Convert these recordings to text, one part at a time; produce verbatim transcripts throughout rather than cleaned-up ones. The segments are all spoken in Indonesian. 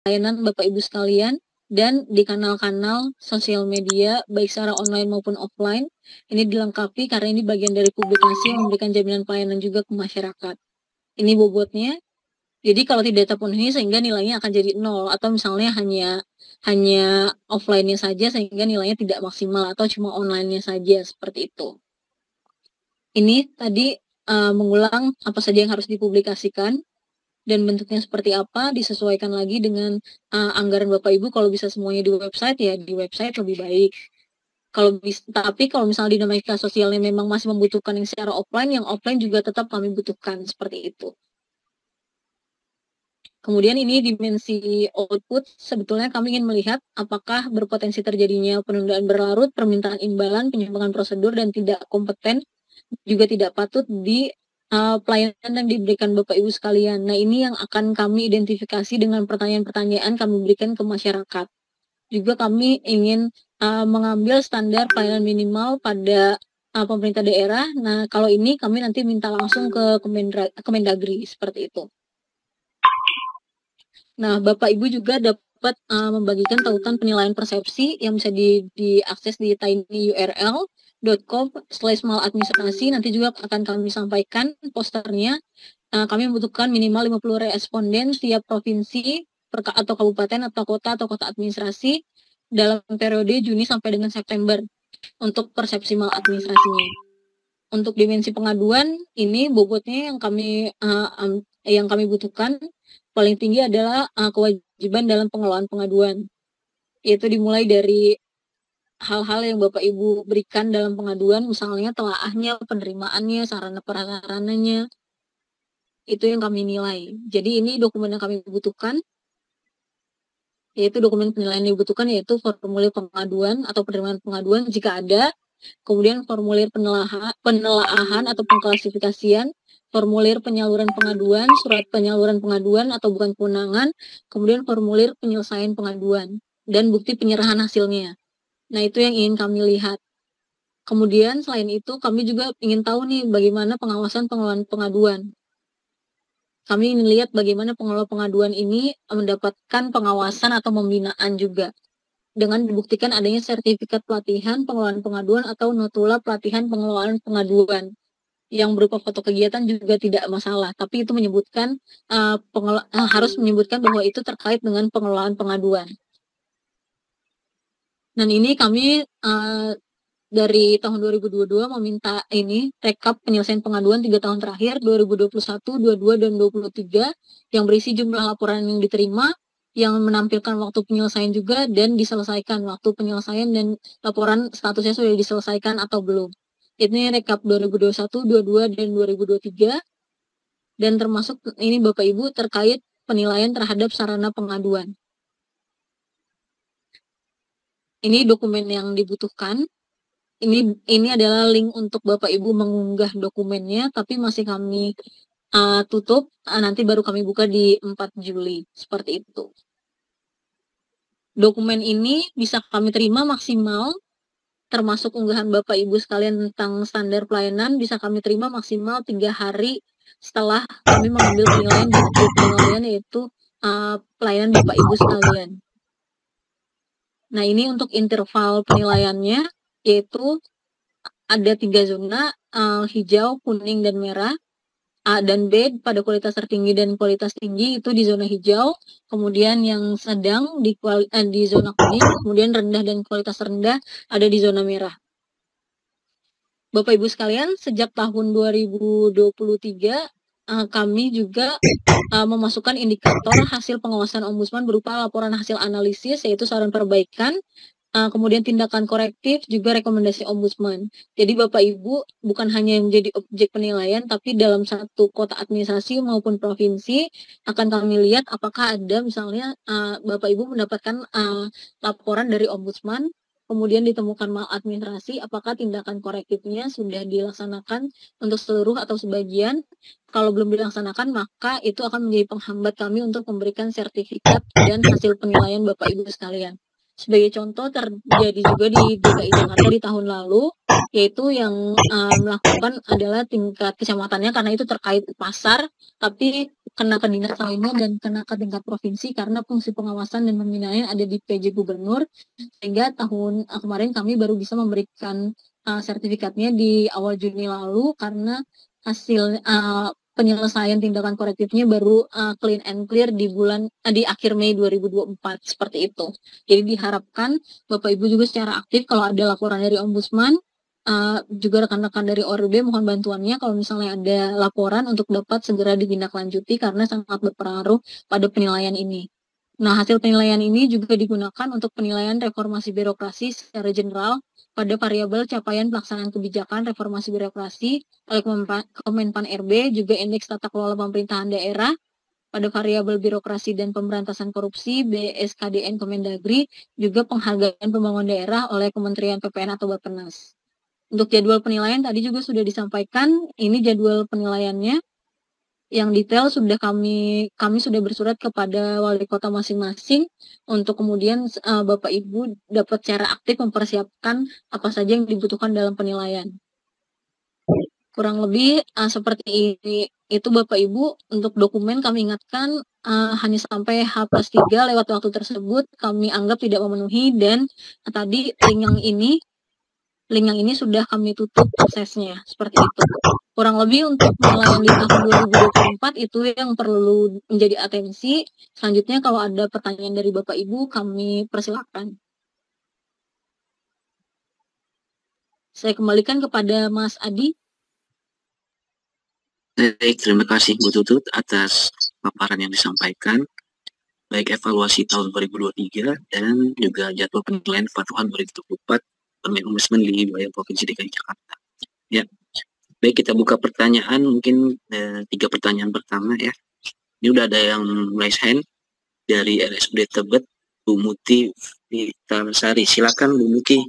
pelayanan Bapak Ibu sekalian dan di kanal-kanal sosial media baik secara online maupun offline. Ini dilengkapi karena ini bagian dari publikasi yang memberikan jaminan pelayanan juga ke masyarakat. Ini bobotnya. Jadi kalau tidak terpenuhi sehingga nilainya akan jadi nol atau misalnya hanya hanya offline-nya saja sehingga nilainya tidak maksimal atau cuma online-nya saja seperti itu. Ini tadi uh, mengulang apa saja yang harus dipublikasikan dan bentuknya seperti apa, disesuaikan lagi dengan uh, anggaran Bapak Ibu. Kalau bisa semuanya di website ya di website lebih baik. Kalau bisa, tapi kalau misalnya dinamika sosialnya memang masih membutuhkan yang secara offline, yang offline juga tetap kami butuhkan seperti itu. Kemudian ini dimensi output, sebetulnya kami ingin melihat apakah berpotensi terjadinya penundaan berlarut, permintaan imbalan, penyimpangan prosedur, dan tidak kompeten, juga tidak patut di uh, pelayanan yang diberikan Bapak Ibu sekalian. Nah, ini yang akan kami identifikasi dengan pertanyaan-pertanyaan kami berikan ke masyarakat. Juga kami ingin uh, mengambil standar pelayanan minimal pada uh, pemerintah daerah. Nah, kalau ini kami nanti minta langsung ke Kemendagri, seperti itu. Nah, Bapak Ibu juga dapat uh, membagikan tautan penilaian persepsi yang bisa di, diakses di tinyurl dot com slash maladministrasi. Nanti juga akan kami sampaikan posternya. Uh, kami membutuhkan minimal lima puluh responden tiap provinsi per, atau kabupaten atau kota atau kota administrasi dalam periode Juni sampai dengan September untuk persepsi maladministrasinya. Untuk dimensi pengaduan ini bobotnya yang kami uh, um, yang kami butuhkan paling tinggi adalah uh, kewajiban dalam pengelolaan pengaduan, yaitu dimulai dari hal-hal yang Bapak Ibu berikan dalam pengaduan, misalnya telaahnya, penerimaannya, sarana prasarananya, itu yang kami nilai. Jadi ini dokumen yang kami butuhkan, yaitu dokumen penilaian yang dibutuhkan, yaitu formulir pengaduan atau penerimaan pengaduan jika ada, kemudian formulir penelaahan, penelaahan atau pengklasifikasian, formulir penyaluran pengaduan, surat penyaluran pengaduan atau bukan kewenangan, kemudian formulir penyelesaian pengaduan, dan bukti penyerahan hasilnya. Nah, itu yang ingin kami lihat. Kemudian, selain itu, kami juga ingin tahu nih bagaimana pengawasan pengelolaan pengaduan. Kami ingin lihat bagaimana pengelola pengaduan ini mendapatkan pengawasan atau pembinaan juga, dengan dibuktikan adanya sertifikat pelatihan pengelolaan pengaduan atau notula pelatihan pengelolaan pengaduan. Yang berupa foto kegiatan juga tidak masalah, tapi itu menyebutkan uh, pengel- uh, harus menyebutkan bahwa itu terkait dengan pengelolaan pengaduan. Dan ini kami uh, dari tahun dua ribu dua puluh dua meminta ini rekap penyelesaian pengaduan tiga tahun terakhir dua ribu dua puluh satu, dua puluh dua, dan dua puluh tiga yang berisi jumlah laporan yang diterima, yang menampilkan waktu penyelesaian juga dan diselesaikan waktu penyelesaian dan laporan statusnya sudah diselesaikan atau belum. Ini rekap dua ribu dua puluh satu, dua puluh dua, dan dua ribu dua puluh tiga, dan termasuk ini Bapak Ibu terkait penilaian terhadap sarana pengaduan. Ini dokumen yang dibutuhkan. Ini ini adalah link untuk Bapak Ibu mengunggah dokumennya, tapi masih kami uh, tutup. Uh, nanti baru kami buka di empat Juli, seperti itu. Dokumen ini bisa kami terima maksimal, termasuk unggahan Bapak Ibu sekalian tentang standar pelayanan, bisa kami terima maksimal tiga hari setelah kami mengambil penilaian di grup penilaian, yaitu uh, pelayanan Bapak Ibu sekalian. Nah, ini untuk interval penilaiannya, yaitu ada tiga zona, uh, hijau, kuning, dan merah. A dan B pada kualitas tertinggi dan kualitas tinggi itu di zona hijau, kemudian yang sedang di, kuali, eh, di zona kuning, kemudian rendah dan kualitas rendah ada di zona merah. Bapak Ibu sekalian, sejak tahun dua ribu dua puluh tiga uh, kami juga uh, memasukkan indikator hasil pengawasan Ombudsman berupa laporan hasil analisis, yaitu saran perbaikan, Uh, kemudian tindakan korektif, juga rekomendasi Ombudsman. Jadi Bapak Ibu bukan hanya yang menjadi objek penilaian, tapi dalam satu kota administrasi maupun provinsi akan kami lihat apakah ada misalnya uh, Bapak Ibu mendapatkan uh, laporan dari Ombudsman, kemudian ditemukan maladministrasi, apakah tindakan korektifnya sudah dilaksanakan untuk seluruh atau sebagian. Kalau belum dilaksanakan, maka itu akan menjadi penghambat kami untuk memberikan sertifikat dan hasil penilaian Bapak Ibu sekalian. Sebagai contoh terjadi juga di D K I Jakarta di tahun lalu, yaitu yang uh, melakukan adalah tingkat kecamatannya karena itu terkait pasar, tapi kena ke dinas lainnya dan kena ke tingkat provinsi karena fungsi pengawasan dan pembinaan ada di P J Gubernur, sehingga tahun uh, kemarin kami baru bisa memberikan uh, sertifikatnya di awal Juni lalu karena hasil uh, penyelesaian tindakan korektifnya baru uh, clean and clear di bulan uh, di akhir Mei dua ribu dua puluh empat seperti itu. Jadi diharapkan Bapak Ibu juga secara aktif kalau ada laporan dari Ombudsman, uh, juga rekan-rekan dari O R B mohon bantuannya kalau misalnya ada laporan untuk dapat segera ditindaklanjuti karena sangat berpengaruh pada penilaian ini. Nah, hasil penilaian ini juga digunakan untuk penilaian reformasi birokrasi secara general pada variabel capaian pelaksanaan kebijakan reformasi birokrasi oleh Kemenpan R B, juga indeks tata kelola pemerintahan daerah, pada variabel birokrasi dan pemberantasan korupsi B S K D N Kemendagri, juga penghargaan pembangunan daerah oleh Kementerian P P N atau Bappenas. Untuk jadwal penilaian tadi juga sudah disampaikan, ini jadwal penilaiannya. Yang detail sudah kami kami sudah bersurat kepada wali kota masing-masing untuk kemudian uh, Bapak Ibu dapat secara aktif mempersiapkan apa saja yang dibutuhkan dalam penilaian. Kurang lebih uh, seperti ini itu Bapak Ibu. Untuk dokumen kami ingatkan uh, hanya sampai H plus tiga lewat waktu tersebut kami anggap tidak memenuhi, dan uh, tadi link yang ini link yang ini sudah kami tutup aksesnya seperti itu. Kurang lebih untuk penilaian di tahun dua ribu dua puluh empat itu yang perlu menjadi atensi. Selanjutnya kalau ada pertanyaan dari Bapak Ibu kami persilakan. Saya kembalikan kepada Mas Adi. Baik, terima kasih Bu Tutut atas paparan yang disampaikan, baik evaluasi tahun dua ribu dua puluh tiga dan juga jadwal penilaian kepatuhan dua ribu dua puluh empat Permen Ombudsman di wilayah Provinsi D K I Jakarta. Ya, baik, kita buka pertanyaan, mungkin eh, tiga pertanyaan pertama ya. Ini udah ada yang raise hand dari R S U D Tebet, Bu Muti Vitansari. Silakan Bu Muti.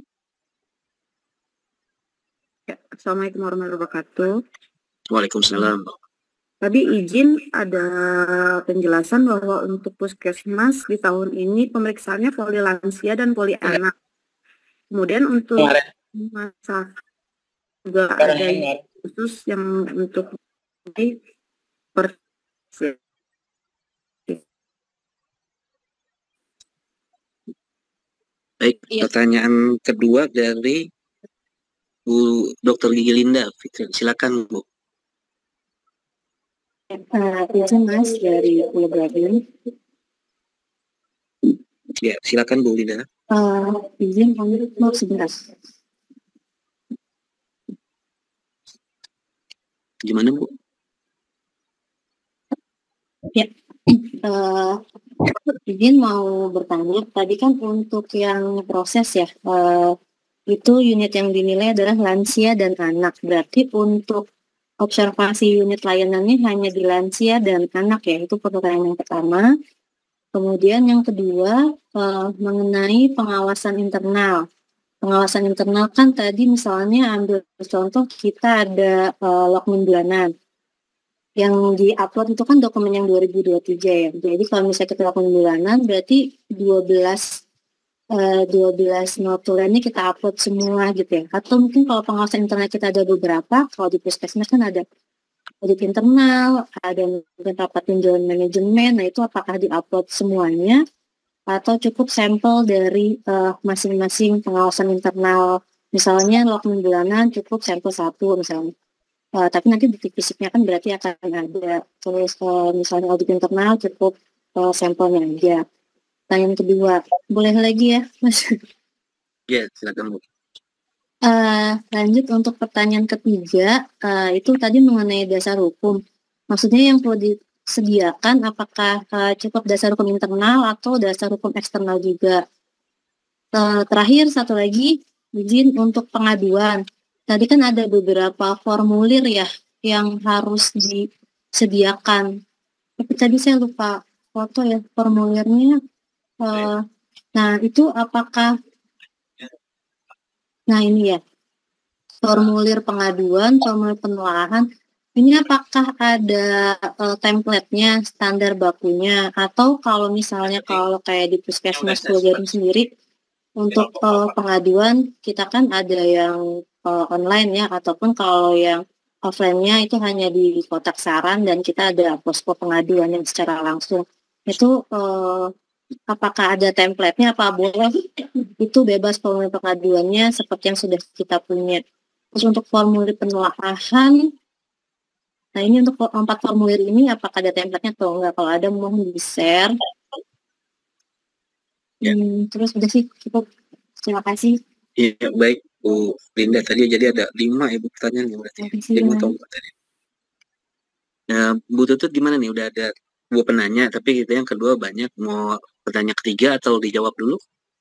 Ya, Assalamualaikum warahmatullahi wabarakatuh. Waalaikumsalam. Tadi izin ada penjelasan bahwa untuk puskesmas di tahun ini pemeriksaannya poli lansia dan poli anak. Kemudian untuk masa juga ada khusus yang untuk di per Baik, ya. Pertanyaan kedua dari Bu Dokter Gigi Linda. Silakan Bu. Uh, izin Mas dari Pulau Gadung. Ya, silakan Bu Linda. Uh, izin kami mau sebentar. Gimana Bu? Ya, uh, izin mau bertanya. Tadi kan untuk yang proses ya, uh, itu unit yang dinilai adalah lansia dan anak. Berarti untuk observasi unit layanannya hanya di lansia dan anak ya, itu pertanyaan yang pertama. Kemudian yang kedua uh, mengenai pengawasan internal. Pengawasan internal kan tadi misalnya ambil contoh kita ada uh, login bulanan. Yang di-upload itu kan dokumen yang dua ribu dua puluh tiga ya. Jadi kalau misalnya kita login bulanan berarti dua belas Uh, dua belas notulennya kita upload semua gitu ya. Atau mungkin kalau pengawasan internal kita ada beberapa, kalau di puskesmas kan ada audit internal, ada mungkin rapat tinjauan manajemen, nah itu apakah di-upload semuanya atau cukup sampel dari uh, masing-masing pengawasan internal. Misalnya login bulanan cukup sampel satu misalnya. Uh, tapi nanti bukti fisiknya kan berarti akan ada. Terus uh, misalnya audit internal cukup uh, sampelnya aja. Pertanyaan kedua, boleh lagi ya, Mas? Ya, silakan Bu. Uh, lanjut untuk pertanyaan ketiga, uh, itu tadi mengenai dasar hukum. Maksudnya yang perlu disediakan, apakah uh, cukup dasar hukum internal atau dasar hukum eksternal juga? Uh, terakhir, satu lagi, izin untuk pengaduan. Tadi kan ada beberapa formulir ya, yang harus disediakan. Tapi tadi saya lupa foto ya, formulirnya. Uh, nah itu apakah nah ini ya formulir pengaduan, formulir penelaahan ini apakah ada uh, template-nya, standar bakunya, atau kalau misalnya kalau kayak di puskesmas Pulau Gadung sendiri Untuk uh, pengaduan kita kan ada yang uh, online ya, ataupun kalau yang offline-nya itu hanya di kotak saran dan kita ada posko pengaduan yang secara langsung. Itu uh, apakah ada template-nya apa boleh itu bebas formulir pengaduannya seperti yang sudah kita punya. Terus untuk formulir penelahan, nah ini untuk empat formulir ini apakah ada template-nya atau enggak? Kalau ada mohon di-share. Hmm, terus udah sih cukup. Terima kasih. Iya, baik Bu Linda. Tadi jadi ada lima ya Bu pertanyaan ya berarti. Lima atau empat tadi. Nah, Bu Tutut gimana nih? Udah ada dua penanya, tapi kita yang kedua banyak. Mau pertanyaan ketiga atau dijawab dulu?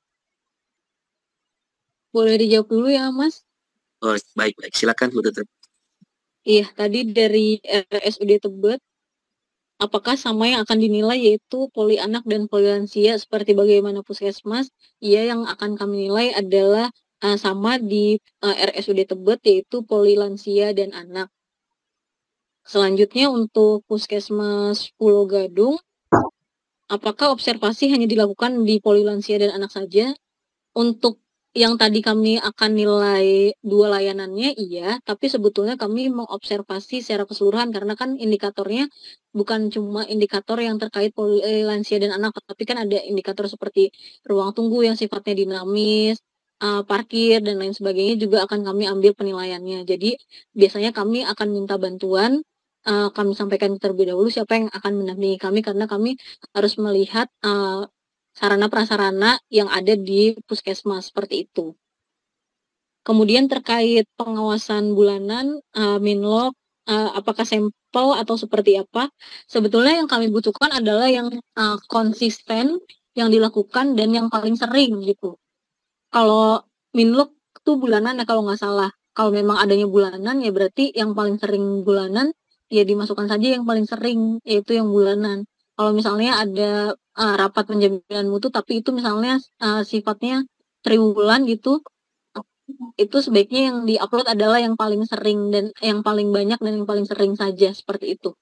Boleh dijawab dulu ya, Mas? Oh, baik, baik. Silakan Bu Tutut. Iya, tadi dari R S U D Tebet, apakah sama yang akan dinilai yaitu poli anak dan poli lansia seperti bagaimana puskesmas? Iya, yang akan kami nilai adalah uh, sama di uh, R S U D Tebet yaitu poli lansia dan anak. Selanjutnya untuk puskesmas Pulau Gadung, apakah observasi hanya dilakukan di poli lansia dan anak saja? Untuk yang tadi kami akan nilai dua layanannya, iya, tapi sebetulnya kami mengobservasi secara keseluruhan karena kan indikatornya bukan cuma indikator yang terkait poli lansia dan anak, tapi kan ada indikator seperti ruang tunggu yang sifatnya dinamis, uh, parkir, dan lain sebagainya juga akan kami ambil penilaiannya. Jadi biasanya kami akan minta bantuan, uh, kami sampaikan terlebih dahulu siapa yang akan mendampingi kami karena kami harus melihat uh, sarana-prasarana yang ada di puskesmas seperti itu. Kemudian terkait pengawasan bulanan, uh, Minlog, uh, apakah sampel atau seperti apa? Sebetulnya yang kami butuhkan adalah yang uh, konsisten, yang dilakukan, dan yang paling sering gitu. Kalau Minlog itu bulanan ya kalau nggak salah. Kalau memang adanya bulanan ya berarti yang paling sering bulanan ya dimasukkan saja yang paling sering, yaitu yang bulanan. Kalau misalnya ada uh, rapat penjaminan mutu tapi itu misalnya uh, sifatnya triwulan gitu, itu sebaiknya yang diupload adalah yang paling sering dan yang paling banyak dan yang paling sering saja seperti itu.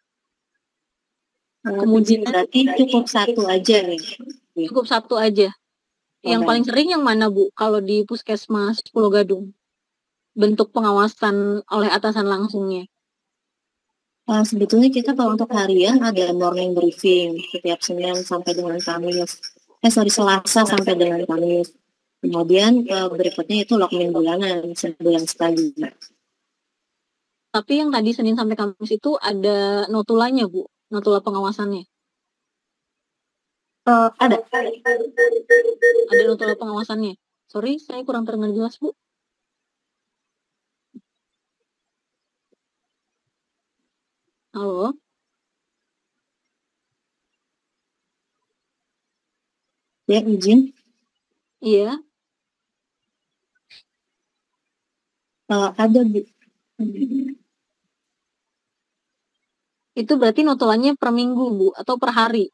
Kemudian berarti cukup satu aja nih. Cukup satu aja. Yang paling sering yang mana Bu? Kalau di Puskesmas Pulau Gadung, bentuk pengawasan oleh atasan langsungnya. Uh, sebetulnya kita kalau untuk harian ada morning briefing setiap Senin sampai dengan Kamis. Eh sorry Selasa sampai dengan Kamis. Kemudian uh, berikutnya itu login bulanan sebulan sekali. Tapi yang tadi Senin sampai Kamis itu ada notulanya Bu, notula pengawasannya. Uh, ada. Ada notula pengawasannya. Sorry, saya kurang terdengar jelas Bu. Halo. Ya, izin. Iya. Uh, ada, Bu. Itu berarti notulanya per minggu, Bu, atau per hari?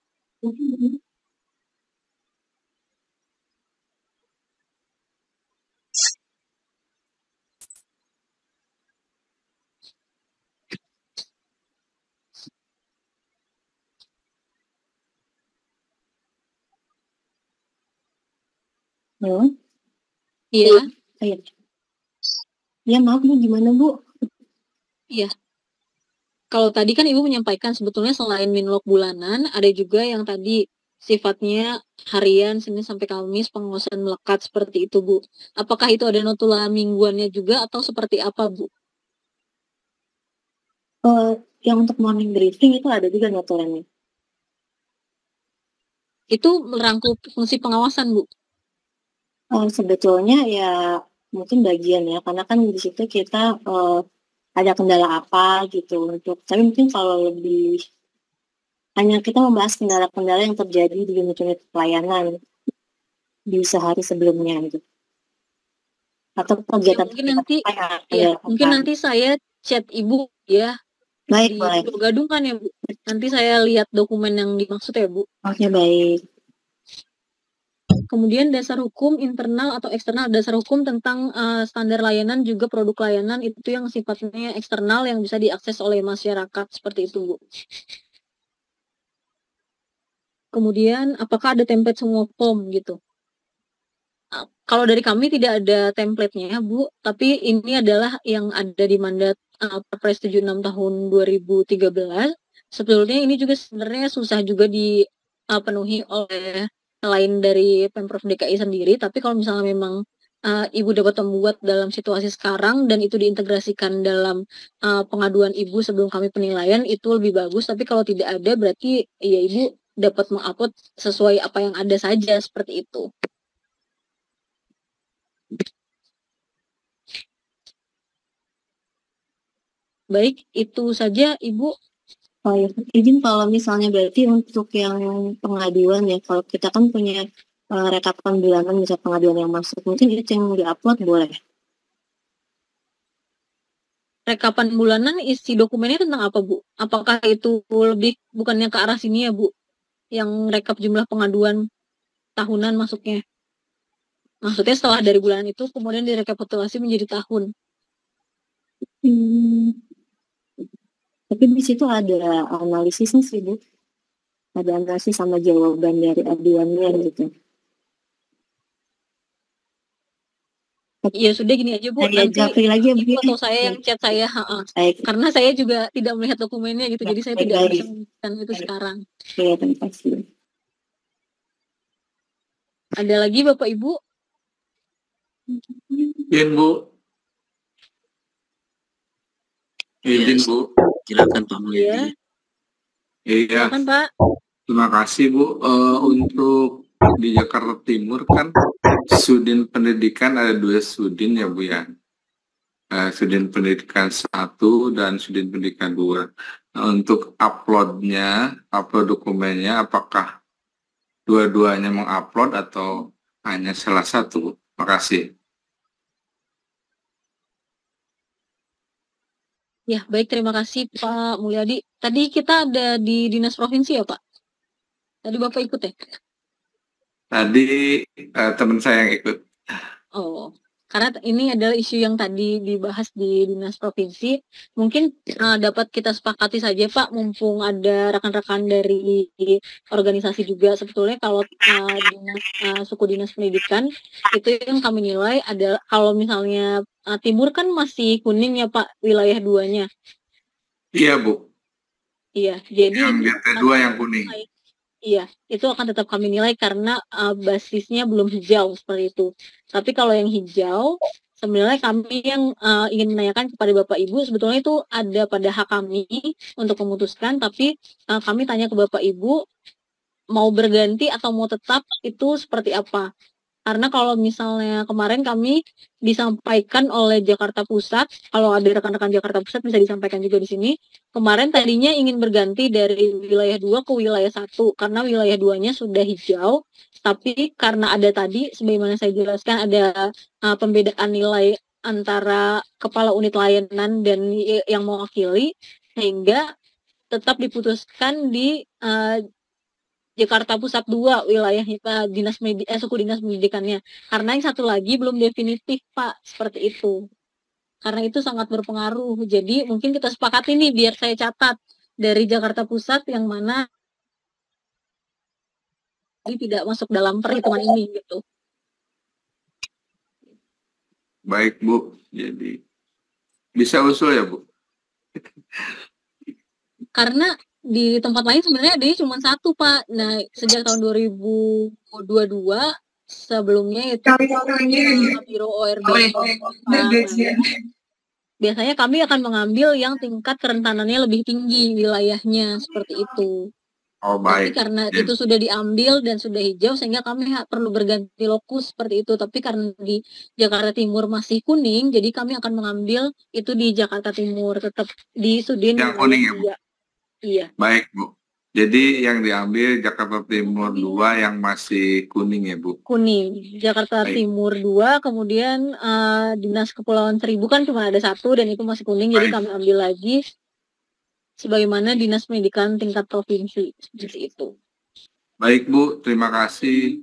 Halo? Iya. Iya. Ya, maaf Bu, gimana Bu? Iya. Kalau tadi kan Ibu menyampaikan sebetulnya selain Minlog bulanan, ada juga yang tadi sifatnya harian, Senin sampai Kamis, pengawasan melekat seperti itu, Bu. Apakah itu ada notula mingguannya juga atau seperti apa, Bu? Uh, yang untuk morning briefing itu ada juga notulanya. Itu merangkul fungsi pengawasan, Bu? Uh, sebetulnya ya mungkin bagian ya, karena kan di situ kita uh, ada kendala apa gitu untuk, tapi mungkin kalau lebih hanya kita membahas kendala-kendala yang terjadi di unit-unit pelayanan di sehari sebelumnya gitu. Atau kegiatan ya, mungkin nanti ya, mungkin nanti saya chat Ibu ya. Baik, di baik. Pulau Gadung kan ya Bu. Nanti saya lihat dokumen yang dimaksud ya Bu. Oke, baik. Kemudian dasar hukum internal atau eksternal, dasar hukum tentang uh, standar layanan juga produk layanan itu yang sifatnya eksternal yang bisa diakses oleh masyarakat seperti itu Bu. Kemudian apakah ada template semua form gitu? uh, kalau dari kami tidak ada template-nya, Bu, tapi ini adalah yang ada di mandat uh, Perpres tujuh puluh enam tahun dua ribu tiga belas. Sebetulnya ini juga sebenarnya susah juga dipenuhi oleh selain dari Pemprov D K I sendiri, tapi kalau misalnya memang uh, Ibu dapat membuat dalam situasi sekarang dan itu diintegrasikan dalam uh, pengaduan Ibu sebelum kami penilaian, itu lebih bagus. Tapi kalau tidak ada, berarti ya Ibu dapat mengupload sesuai apa yang ada saja, seperti itu. Baik, itu saja Ibu. Oh ya, izin kalau misalnya berarti untuk yang pengaduan ya, kalau kita kan punya uh, rekapan bulanan misal pengaduan yang masuk, mungkin itu yang diupload boleh. Rekapan bulanan isi dokumennya tentang apa, Bu? Apakah itu lebih bukannya ke arah sini ya, Bu? Yang rekap jumlah pengaduan tahunan masuknya. Maksudnya setelah dari bulan itu kemudian direkapitulasi menjadi tahun. Hmm. Tapi di situ ada analisisnya sih, Bu. Ada analisis sama jawaban dari aduannya gitu. Ya sudah gini aja, Bu. Saya Nanti lagi, Ibu atau saya yang chat saya. Ha-ha. Karena saya juga tidak melihat dokumennya gitu. Jadi saya baik, tidak baik. bisa memberikan itu baik. Sekarang. Ya, terima kasih. Ada lagi Bapak Ibu? Izin, Bu. Izin, Bu. Silakan Pak Mulyadi. Iya. Silakan Pak. Terima kasih, Bu. Uh, untuk di Jakarta Timur kan Sudin Pendidikan ada dua Sudin ya, Bu ya. Uh, Sudin Pendidikan satu dan Sudin Pendidikan dua. Nah, untuk uploadnya, upload dokumennya, apakah dua-duanya mengupload atau hanya salah satu? Terima kasih. Ya, baik. Terima kasih Pak Mulyadi. Tadi kita ada di Dinas Provinsi ya, Pak? Tadi Bapak ikut ya? Tadi uh, teman saya yang ikut. Oh, karena ini adalah isu yang tadi dibahas di Dinas Provinsi. Mungkin uh, dapat kita sepakati saja, Pak, mumpung ada rekan-rekan dari organisasi juga. Sebetulnya kalau uh, dinas, uh, suku dinas pendidikan, itu yang kami nilai adalah kalau misalnya uh, timur kan masih kuning ya, Pak, wilayah duanya. Iya, Bu. Iya, jadi yang B T dua yang kuning. Iya, itu akan tetap kami nilai karena uh, basisnya belum hijau seperti itu. Tapi kalau yang hijau, sebenarnya kami yang uh, ingin menanyakan kepada Bapak Ibu, sebetulnya itu ada pada hak kami untuk memutuskan, tapi uh, kami tanya ke Bapak Ibu, mau berganti atau mau tetap itu seperti apa? Karena kalau misalnya kemarin kami disampaikan oleh Jakarta Pusat, kalau ada rekan-rekan Jakarta Pusat bisa disampaikan juga di sini, kemarin tadinya ingin berganti dari wilayah dua ke wilayah satu, karena wilayah duanya sudah hijau, tapi karena ada tadi, sebagaimana saya jelaskan, ada uh, pembedaan nilai antara kepala unit layanan dan yang mewakili, sehingga tetap diputuskan di uh, Jakarta Pusat dua wilayah uh, dinas eh, suku dinas pendidikannya. Karena yang satu lagi belum definitif, Pak, seperti itu. Karena itu sangat berpengaruh. Jadi mungkin kita sepakati nih biar saya catat dari Jakarta Pusat yang mana tidak masuk dalam perhitungan ini gitu. Baik, Bu. Jadi bisa usul ya, Bu? Karena di tempat lain sebenarnya adanya cuma satu, Pak. Nah, sejak tahun dua ribu dua puluh dua sebelumnya itu uh, Biro O R B. Uh, biasanya kami akan mengambil yang tingkat kerentanannya lebih tinggi wilayahnya seperti itu. Oh, baik. Tapi karena ya. itu sudah diambil dan sudah hijau sehingga kami perlu berganti lokus seperti itu. Tapi karena di Jakarta Timur masih kuning, jadi kami akan mengambil itu di Jakarta Timur, tetap di Sudin yang kuning ya, Bu? Iya. Baik, Bu. Jadi yang diambil Jakarta Timur dua yang masih kuning ya, Bu? Kuning. Jakarta Baik. Timur dua, kemudian uh, Dinas Kepulauan Seribu kan cuma ada satu dan itu masih kuning, Baik. Jadi kami ambil lagi sebagaimana Dinas Pendidikan tingkat provinsi, seperti itu. Baik, Bu. Terima kasih.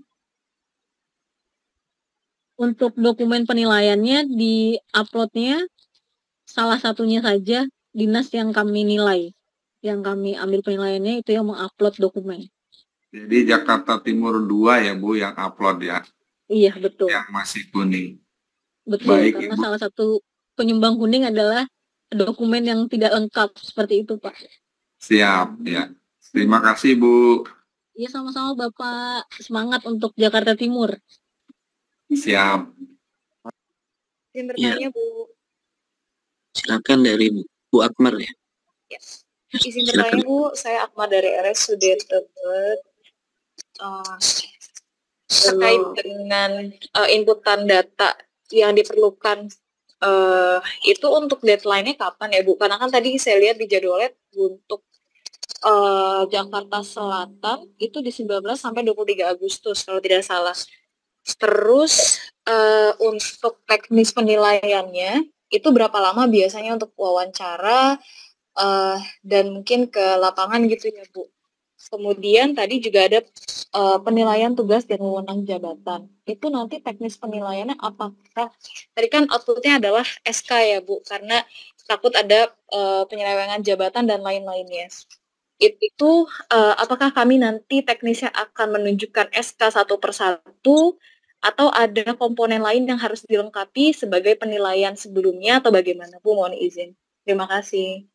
Untuk dokumen penilaiannya di uploadnya salah satunya saja dinas yang kami nilai. Yang kami ambil penilaiannya itu yang mengupload dokumen. Jadi Jakarta Timur dua ya, Bu, yang upload ya? Iya, betul. yang masih kuning. Betul, Baik, karena Ibu. salah satu penyumbang kuning adalah dokumen yang tidak lengkap seperti itu, Pak. Siap, ya. Terima kasih, Bu. Iya, sama-sama Bapak. Semangat untuk Jakarta Timur. Siap. Izin bertanya, Bu. Silakan dari Bu Akmar ya. Yes. Izin bertanya, Bu. Saya Akmar dari R S U D Tebet. Uh, terkait dengan uh, inputan data yang diperlukan, uh, itu untuk deadline-nya kapan ya, Bu? Karena kan tadi saya lihat di jadwalnya untuk uh, Jakarta Selatan itu di sembilan belas sampai dua puluh tiga Agustus kalau tidak salah. Terus uh, untuk teknis penilaiannya itu berapa lama biasanya untuk wawancara uh, dan mungkin ke lapangan gitu ya, Bu? Kemudian tadi juga ada uh, penilaian tugas dan wewenang jabatan. Itu nanti teknis penilaiannya apakah? Tadi kan outputnya adalah S K ya, Bu, karena takut ada uh, penyelewengan jabatan dan lain-lainnya. Itu uh, apakah kami nanti teknisnya akan menunjukkan S K satu persatu atau ada komponen lain yang harus dilengkapi sebagai penilaian sebelumnya atau bagaimana, Bu? Mohon izin. Terima kasih.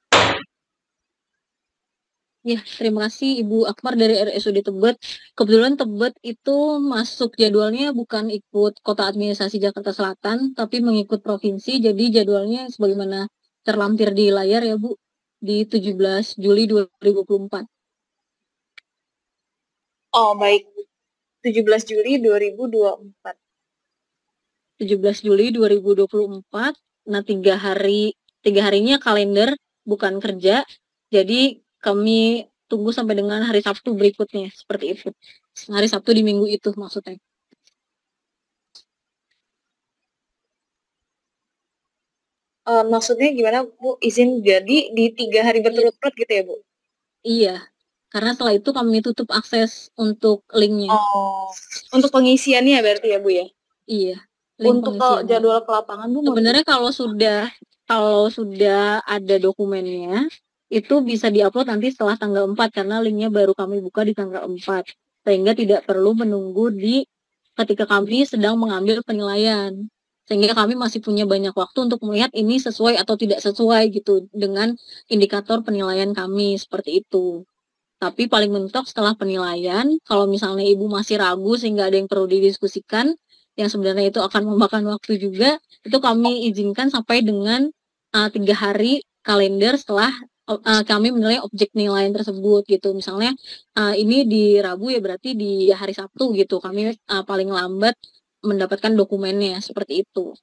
Ya, terima kasih Ibu Akmar dari R S U D Tebet. Kebetulan Tebet itu masuk jadwalnya bukan ikut Kota Administrasi Jakarta Selatan, tapi mengikut provinsi. Jadi jadwalnya sebagaimana terlampir di layar ya Bu, di tujuh belas Juli dua ribu dua puluh empat. Oh baik, tujuh belas Juli dua ribu dua puluh empat. tujuh belas Juli dua ribu dua puluh empat. Nah tiga hari, tiga harinya kalender bukan kerja. Jadi kami tunggu sampai dengan hari Sabtu berikutnya, seperti itu. Hari Sabtu di minggu itu maksudnya. Uh, maksudnya gimana Bu? Izin jadi di tiga hari berturut-turut gitu ya Bu? Iya, karena setelah itu kami tutup akses untuk linknya. Oh, untuk pengisiannya berarti ya Bu ya? Iya. Untuk kalau jadwal ke lapangan Bu? Sebenarnya kalau sudah kalau sudah ada dokumennya, itu bisa diupload nanti setelah tanggal empat karena linknya baru kami buka di tanggal empat. Sehingga tidak perlu menunggu di ketika kami sedang mengambil penilaian. Sehingga kami masih punya banyak waktu untuk melihat ini sesuai atau tidak sesuai gitu dengan indikator penilaian kami seperti itu. Tapi paling mentok setelah penilaian, kalau misalnya Ibu masih ragu sehingga ada yang perlu didiskusikan, yang sebenarnya itu akan memakan waktu juga, itu kami izinkan sampai dengan uh, tiga hari kalender setelah uh, kami menilai objek penilaian tersebut gitu. Misalnya uh, ini di Rabu ya berarti di hari Sabtu gitu, kami uh, paling lambat mendapatkan dokumennya seperti itu.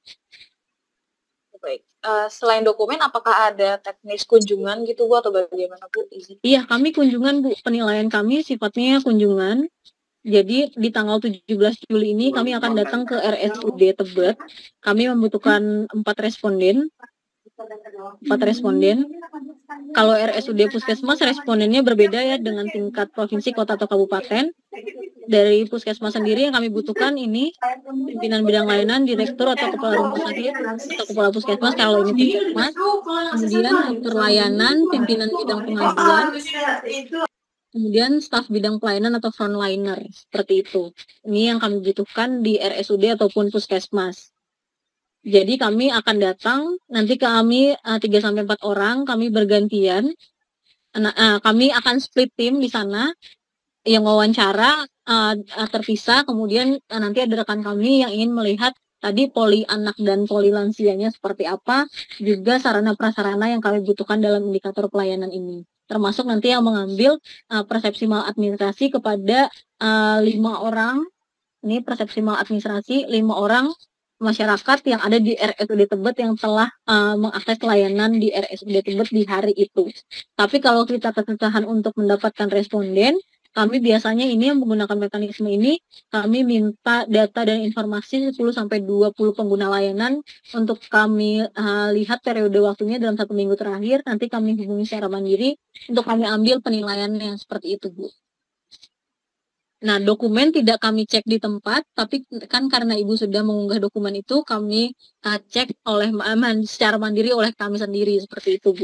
Baik. Uh, selain dokumen, apakah ada teknis kunjungan gitu Bu atau bagaimana Bu? Iya, kami kunjungan Bu. Penilaian kami sifatnya kunjungan. Jadi di tanggal tujuh belas Juli ini kami akan datang ke R S U D Tebet. Kami membutuhkan empat responden. Empat responden. Kalau R S U D Puskesmas respondennya berbeda ya dengan tingkat provinsi, kota atau kabupaten. Dari Puskesmas sendiri yang kami butuhkan ini pimpinan bidang layanan, direktur atau kepala rumah sakit atau kepala puskesmas kalau ini puskesmas. Kemudian dokter layanan, pimpinan bidang pengaduan. Kemudian staf bidang pelayanan atau frontliner, seperti itu. Ini yang kami butuhkan di R S U D ataupun puskesmas. Jadi kami akan datang, nanti kami uh, tiga sampai empat orang, kami bergantian. Nah, uh, kami akan split tim di sana, yang wawancara uh, terpisah, kemudian uh, nanti ada rekan kami yang ingin melihat tadi poli anak dan poli lansianya seperti apa, juga sarana prasarana yang kami butuhkan dalam indikator pelayanan ini. Termasuk nanti yang mengambil uh, persepsi maladministrasi kepada uh, lima orang, ini persepsi maladministrasi, lima orang masyarakat yang ada di R S U D Tebet yang telah uh, mengakses layanan di R S U D Tebet di hari itu. Tapi kalau kita kesusahan untuk mendapatkan responden, kami biasanya ini yang menggunakan mekanisme ini, kami minta data dan informasi sepuluh sampai dua puluh pengguna layanan untuk kami uh, lihat periode waktunya dalam satu minggu terakhir, nanti kami hubungi secara mandiri untuk kami ambil penilaiannya seperti itu, Bu. Nah, dokumen tidak kami cek di tempat, tapi kan karena Ibu sudah mengunggah dokumen itu, kami uh, cek oleh secara mandiri oleh kami sendiri, seperti itu, Bu.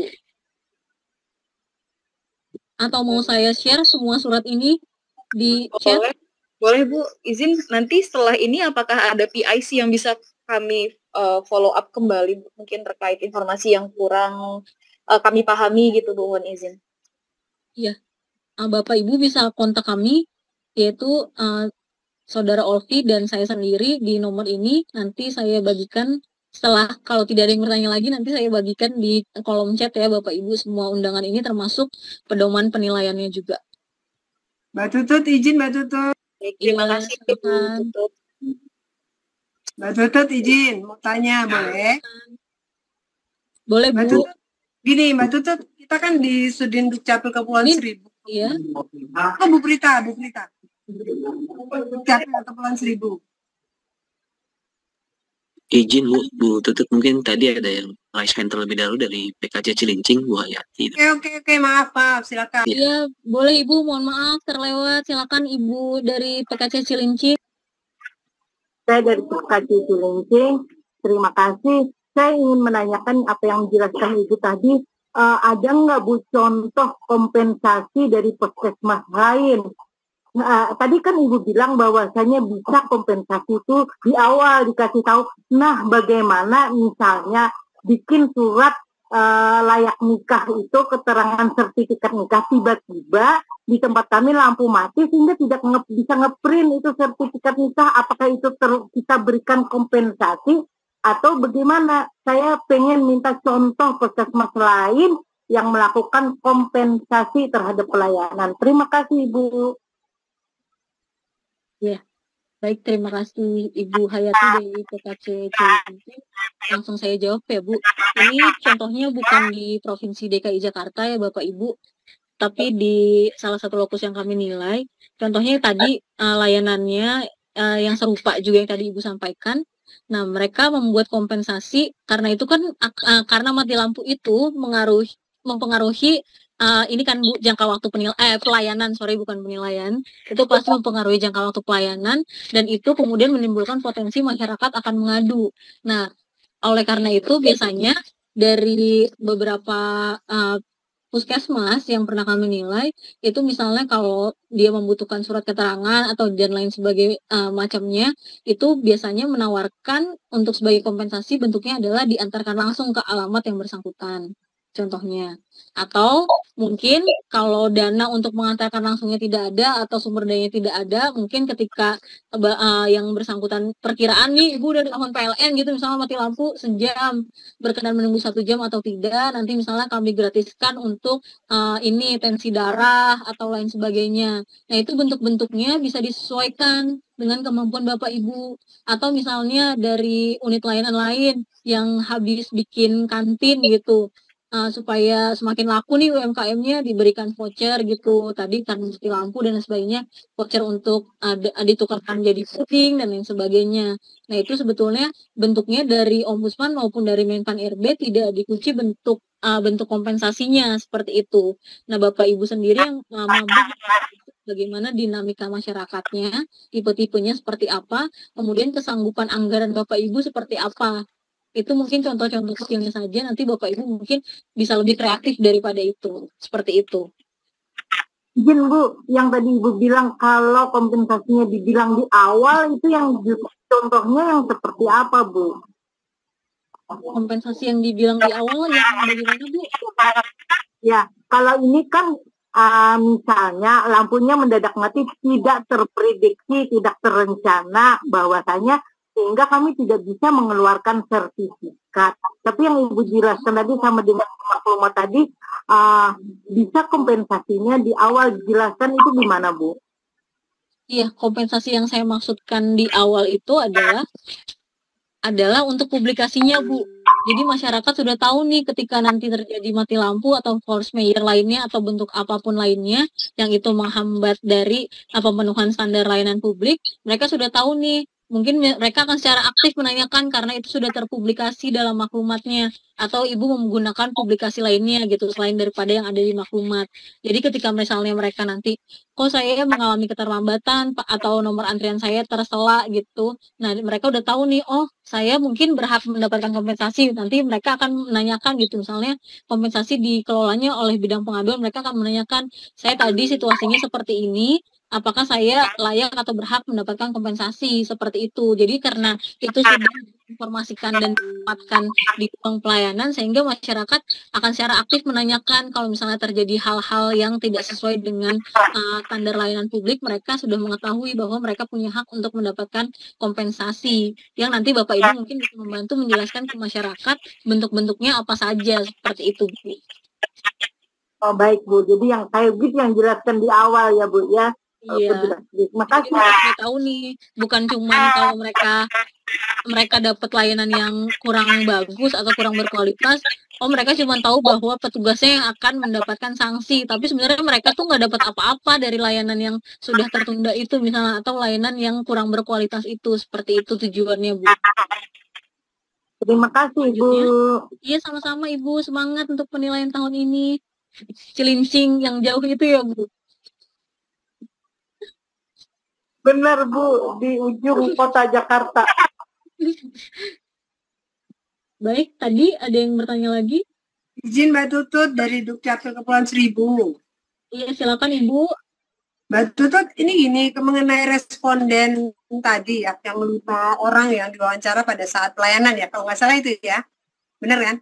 Atau mau saya share semua surat ini di chat? Boleh, boleh Bu, izin nanti setelah ini apakah ada P I C yang bisa kami uh, follow up kembali mungkin terkait informasi yang kurang uh, kami pahami gitu Bu, mohon izin. Iya, uh, Bapak Ibu bisa kontak kami, yaitu uh, Saudara Olvi dan saya sendiri di nomor ini. Nanti saya bagikan setelah, kalau tidak ada yang bertanya lagi, nanti saya bagikan di kolom chat ya Bapak Ibu semua undangan ini termasuk pedoman penilaiannya juga. Mbak Tutut, izin Mbak Tutut. Terima kasih Bu Tutut. Mbak Tutut izin, mau tanya boleh? Boleh Bu. Mbak Tutut, gini Mbak Tutut, kita kan di Sudin Dukcapil Kepulauan Seribu. Iya. Oh Bu Prita, Bu Prita. Dukcapil Kepulauan Seribu. Izin Bu, Bu Tutut, mungkin tadi ada yang raise hand terlebih dahulu dari P K C Cilincing, Bu Hayati. Oke, oke, oke, maaf, maaf, silakan. Iya, boleh Ibu, mohon maaf terlewat. Silakan Ibu dari P K C Cilincing. Saya dari P K C Cilincing, terima kasih. Saya ingin menanyakan apa yang dijelaskan Ibu tadi. Uh, ada nggak Bu contoh kompensasi dari puskesmas lain? Nah, tadi kan Ibu bilang bahwasanya bisa kompensasi itu di awal dikasih tahu. Nah, bagaimana misalnya bikin surat uh, layak nikah itu, keterangan sertifikat nikah, tiba-tiba di tempat kami lampu mati sehingga tidak nge bisa ngeprint itu sertifikat nikah. Apakah itu kita berikan kompensasi atau bagaimana? Saya pengen minta contoh puskesmas lain yang melakukan kompensasi terhadap pelayanan. Terima kasih Ibu. Ya, baik, terima kasih Ibu Hayati dari P K C Cilincing. Langsung saya jawab ya Bu. Ini contohnya bukan di Provinsi D K I Jakarta ya Bapak Ibu, tapi di salah satu lokus yang kami nilai. Contohnya tadi uh, layanannya uh, yang serupa juga yang tadi Ibu sampaikan. Nah, mereka membuat kompensasi karena itu kan uh, karena mati lampu itu mengaruhi mempengaruhi Uh, ini kan Bu, jangka waktu penil eh, pelayanan, sorry bukan penilaian, itu pasti mempengaruhi jangka waktu pelayanan, dan itu kemudian menimbulkan potensi masyarakat akan mengadu. Nah, oleh karena itu biasanya dari beberapa uh, puskesmas yang pernah kami nilai, itu misalnya kalau dia membutuhkan surat keterangan atau dan lain sebagai uh, macamnya, itu biasanya menawarkan untuk sebagai kompensasi bentuknya adalah diantarkan langsung ke alamat yang bersangkutan. Contohnya, atau mungkin kalau dana untuk mengantarkan langsungnya tidak ada atau sumber dayanya tidak ada, mungkin ketika uh, yang bersangkutan perkiraan nih Ibu dari telepon P L N gitu, misalnya mati lampu sejam, berkenan menunggu satu jam atau tidak, nanti misalnya kami gratiskan untuk uh, ini tensi darah atau lain sebagainya. Nah, itu bentuk-bentuknya bisa disesuaikan dengan kemampuan Bapak Ibu, atau misalnya dari unit layanan lain yang habis bikin kantin gitu. Uh, supaya semakin laku nih U M K M-nya, diberikan voucher gitu tadi karena mati lampu dan sebagainya, voucher untuk uh, ditukarkan jadi puding dan lain sebagainya. Nah, itu sebetulnya bentuknya dari Ombudsman maupun dari Menpan R B tidak dikunci bentuk uh, bentuk kompensasinya seperti itu. Nah, Bapak Ibu sendiri yang uh, mampu bagaimana dinamika masyarakatnya, tipe-tipenya seperti apa, kemudian kesanggupan anggaran Bapak Ibu seperti apa. Itu mungkin contoh-contoh kecilnya saja, nanti Bapak Ibu mungkin bisa lebih kreatif daripada itu, seperti itu. Izin Bu, yang tadi Ibu bilang kalau kompensasinya dibilang di awal, itu yang contohnya yang seperti apa Bu? Kompensasi yang dibilang di awal yang bagaimana Bu? Ya, kalau ini kan uh, misalnya lampunya mendadak mati, tidak terprediksi, tidak terencana bahwasanya, sehingga kami tidak bisa mengeluarkan sertifikat. Tapi yang Ibu jelaskan tadi sama dengan maklumat tadi, uh, bisa kompensasinya di awal dijelaskan itu gimana Bu? Iya, kompensasi yang saya maksudkan di awal itu adalah adalah untuk publikasinya Bu. Jadi masyarakat sudah tahu nih ketika nanti terjadi mati lampu atau force majeure lainnya atau bentuk apapun lainnya yang itu menghambat dari pemenuhan standar layanan publik, mereka sudah tahu nih. Mungkin mereka akan secara aktif menanyakan karena itu sudah terpublikasi dalam maklumatnya, atau Ibu menggunakan publikasi lainnya gitu selain daripada yang ada di maklumat. Jadi ketika misalnya mereka nanti, kok saya mengalami keterlambatan atau nomor antrian saya tersela gitu, nah mereka udah tahu nih, oh saya mungkin berhak mendapatkan kompensasi. Nanti mereka akan menanyakan gitu, misalnya kompensasi dikelolanya oleh bidang pengaduan, mereka akan menanyakan, saya tadi situasinya seperti ini, apakah saya layak atau berhak mendapatkan kompensasi seperti itu. Jadi karena itu sudah diinformasikan dan ditempatkan di ruang pelayanan, sehingga masyarakat akan secara aktif menanyakan kalau misalnya terjadi hal-hal yang tidak sesuai dengan uh, standar layanan publik, mereka sudah mengetahui bahwa mereka punya hak untuk mendapatkan kompensasi, yang nanti Bapak Ibu mungkin bisa membantu menjelaskan ke masyarakat bentuk-bentuknya apa saja, seperti itu, Bu. Oh baik Bu, jadi yang kayak gitu yang jelaskan di awal ya Bu ya. Iya. Makasih. Jadi tahu nih, bukan cuma kalau mereka mereka dapat layanan yang kurang bagus atau kurang berkualitas, oh mereka cuma tahu bahwa petugasnya yang akan mendapatkan sanksi, tapi sebenarnya mereka tuh nggak dapat apa-apa dari layanan yang sudah tertunda itu misalnya, atau layanan yang kurang berkualitas itu. Seperti itu tujuannya, Bu. Terima kasih Bu. Iya, sama-sama Ibu, semangat untuk penilaian tahun ini. Cilincing yang jauh itu ya Bu. Benar Bu, di ujung kota Jakarta. Baik, tadi ada yang bertanya lagi? Izin Mbak Tutut dari Dukcapil Kepulauan Seribu. Iya, silakan Ibu. Mbak Tutut, ini gini, mengenai responden tadi ya, yang lima orang yang diwawancara pada saat pelayanan ya, kalau nggak salah itu ya. Benar kan?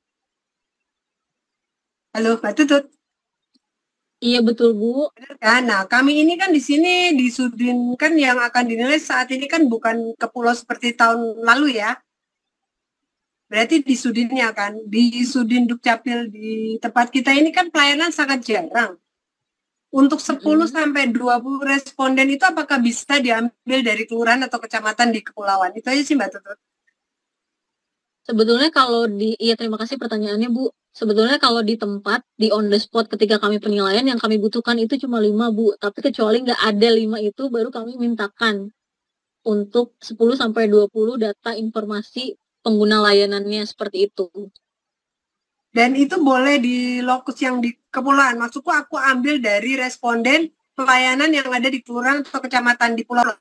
Halo, Mbak Tutut. Iya betul Bu. Benar kan? Nah kami ini kan di sini di Sudin kan yang akan dinilai saat ini kan bukan ke pulau seperti tahun lalu ya. Berarti di Sudinnya kan, di Sudin Dukcapil di tempat kita ini kan pelayanan sangat jarang. Untuk sepuluh mm-hmm. sampai dua puluh responden itu apakah bisa diambil dari kelurahan atau kecamatan di kepulauan? Itu aja sih Mbak Tutut. Sebetulnya kalau di, iya terima kasih pertanyaannya Bu. Sebetulnya kalau di tempat, di on the spot ketika kami penilaian, yang kami butuhkan itu cuma lima Bu. Tapi kecuali nggak ada lima itu, baru kami mintakan untuk sepuluh sampai dua puluh data informasi pengguna layanannya, seperti itu. Dan itu boleh di lokus yang di kepulauan. Maksudku aku ambil dari responden pelayanan yang ada di kelurahan atau kecamatan di pulau.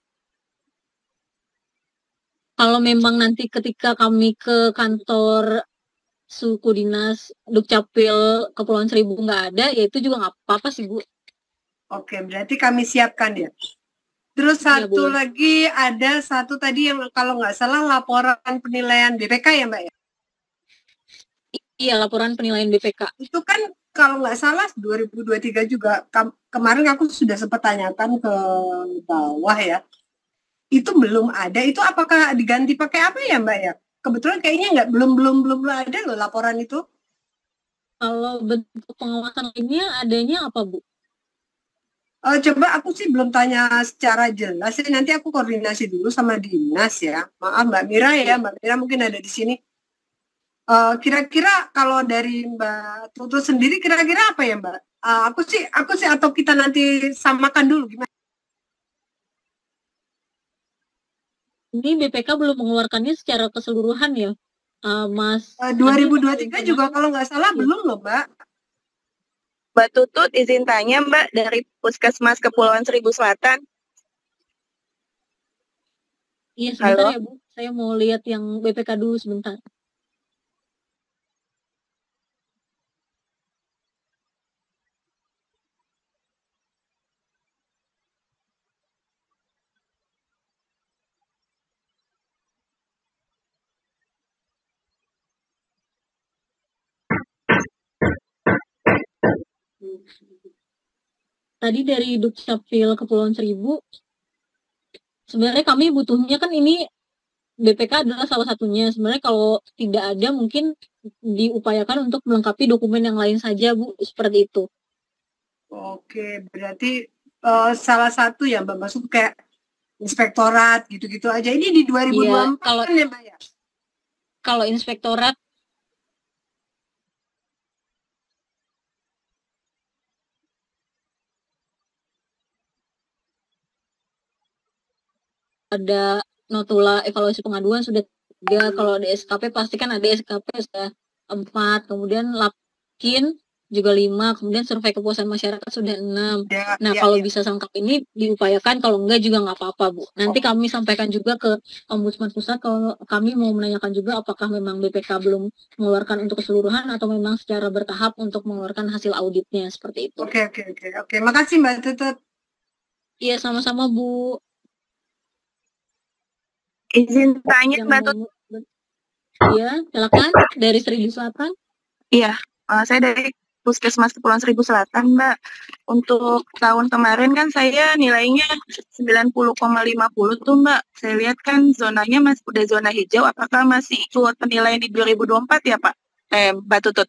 Kalau memang nanti ketika kami ke kantor suku dinas Dukcapil Kepulauan Seribu nggak ada, ya itu juga nggak apa-apa sih Bu. Oke, berarti kami siapkan ya. Terus satu ya, lagi ada satu tadi yang kalau nggak salah laporan penilaian B P K ya Mbak ya? Iya, laporan penilaian B P K. Itu kan kalau nggak salah dua ribu dua puluh tiga juga, kemarin aku sudah sempat tanyakan ke bawah ya. Itu belum ada, itu apakah diganti pakai apa ya Mbak ya? Kebetulan kayaknya nggak belum belum belum ada loh laporan itu. Kalau bentuk pengawasan lainnya adanya apa Bu? Uh, coba aku sih belum tanya secara jelas. Nanti aku koordinasi dulu sama dinas ya. Maaf Mbak Mira ya, Mbak Mira mungkin ada di sini. Uh, kira-kira kalau dari Mbak Tutut sendiri kira-kira apa ya Mbak? Uh, aku sih aku sih atau kita nanti samakan dulu gimana? Ini B P K belum mengeluarkannya secara keseluruhan ya, uh, Mas? Uh, dua ribu dua puluh tiga juga kalau nggak salah ya. Belum loh, Mbak. Mbak Tutut, izin tanya Mbak, dari Puskesmas Kepulauan Seribu Selatan. Iya, sebentar Halo? Ya Bu, saya mau lihat yang B P K dulu sebentar. Tadi dari Dukcapil Kepulauan Seribu, sebenarnya kami butuhnya kan ini B P K adalah salah satunya. Sebenarnya kalau tidak ada mungkin diupayakan untuk melengkapi dokumen yang lain saja Bu, seperti itu. Oke, berarti uh, salah satu ya Mbak, masuk kayak inspektorat gitu-gitu aja. Ini di dua ribu dua puluh empat ya, kalau, kan ya Mbak ya? Kalau inspektorat ada notula evaluasi pengaduan sudah tiga, kalau ada S K P pasti kan ada S K P sudah empat, kemudian Lapkin juga lima, kemudian survei kepuasan masyarakat sudah enam. Ya, nah ya, kalau ya. Bisa lengkap ini diupayakan, kalau enggak juga nggak apa-apa Bu. Nanti oh. kami sampaikan juga ke Ombudsman Pusat kalau kami mau menanyakan juga apakah memang B P K belum mengeluarkan untuk keseluruhan atau memang secara bertahap untuk mengeluarkan hasil auditnya, seperti itu. Oke oke oke oke. Makasih Mbak Tutut. Iya, sama-sama Bu. Izin tanya Yang Mbak Tut. mau Iya, silakan dari Seribu Selatan. Iya, uh, saya dari Puskesmas Kepulauan Seribu Selatan, Mbak. Untuk tahun kemarin kan saya nilainya sembilan puluh koma lima puluh tuh, Mbak. Saya lihat kan zonanya masih udah zona hijau, apakah masih ikut penilaian di dua ribu dua puluh empat ya, Pak? Eh, Mbak Tutut.